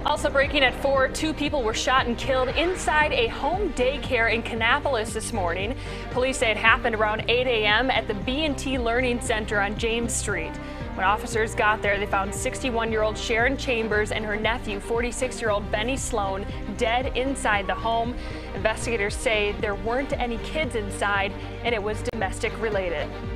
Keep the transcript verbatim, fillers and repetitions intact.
Also breaking at four, two people were shot and killed inside a home daycare in Kannapolis this morning. Police say it happened around eight A M at the B and T Learning Center on James Street. When officers got there, they found sixty-one-year-old Sharon Chambers and her nephew, forty-six-year-old Benny Sloan, dead inside the home. Investigators say there weren't any kids inside and it was domestic related.